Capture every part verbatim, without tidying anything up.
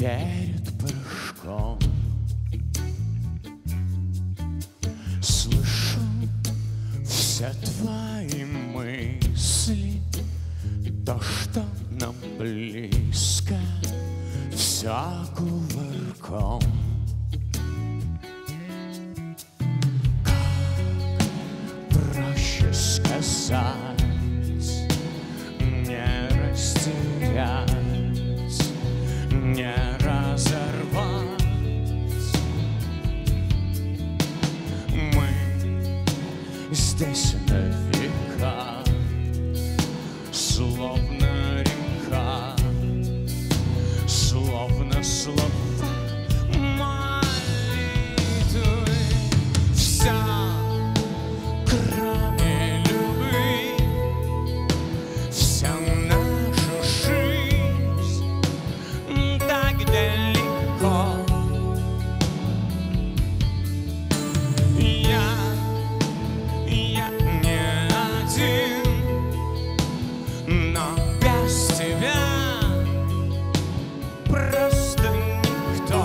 перед прыжком. Слышу все твои мысли, то, что нам близко, все кувырком. Как проще сказать, не растерять, не разорвать. Мы здесь на века, словно река, словно слова, молитвы. Вся, кроме любви, вся наша жизнь так далеко. Я, я не один, но без тебя просто никто.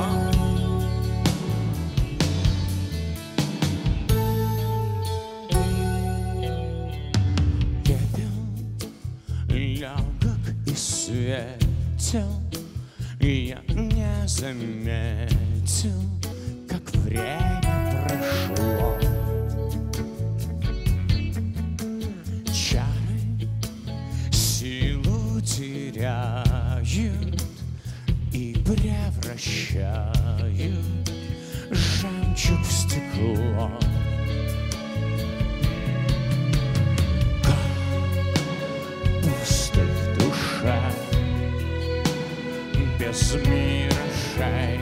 Пепел легок и светел, я не заметил, как время прошло. Чары силу теряют и превращают жемчуг в стекло. Как пусто в душе, без миражей,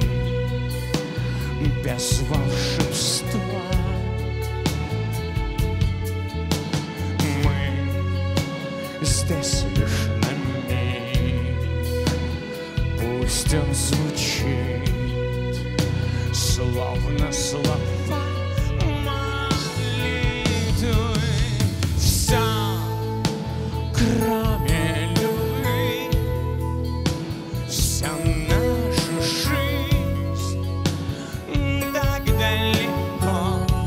без волшебства. Мы здесь лишь на миг, пусть он звучит, словно слова молитвы. Вся, кроме любви, вся наша жизнь так далеко.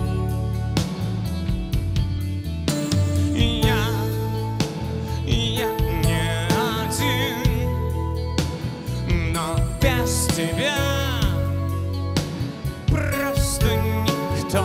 Я, я не один, но без тебя просто никто.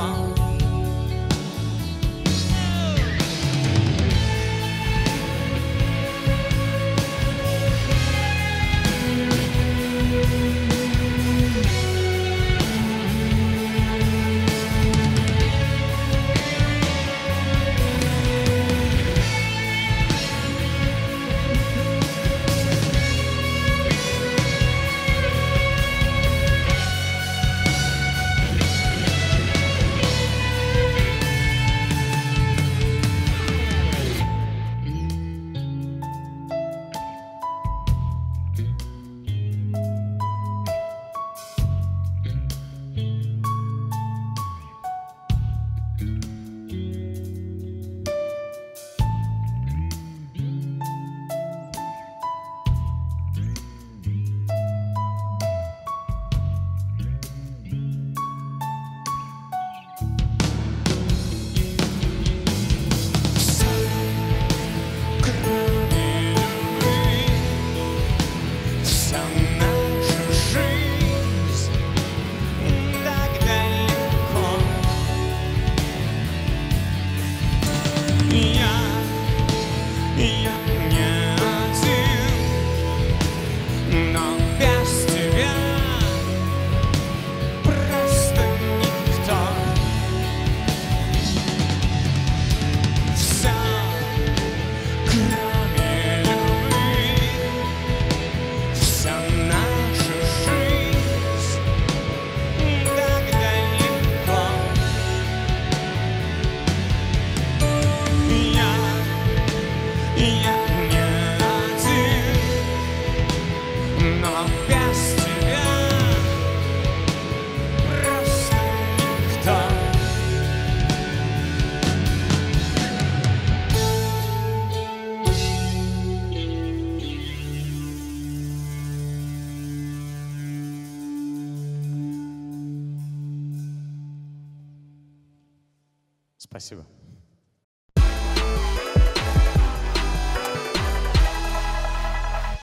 Спасибо.